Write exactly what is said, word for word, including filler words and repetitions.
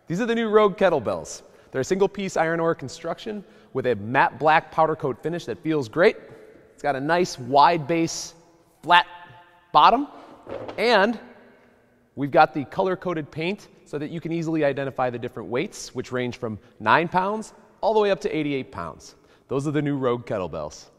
These are the new Rogue Kettlebells. They're a single piece iron ore construction with a matte black powder coat finish that feels great. It's got a nice wide base, flat bottom, and we've got the color-coded paint so that you can easily identify the different weights, which range from nine pounds all the way up to eighty-eight pounds. Those are the new Rogue Kettlebells.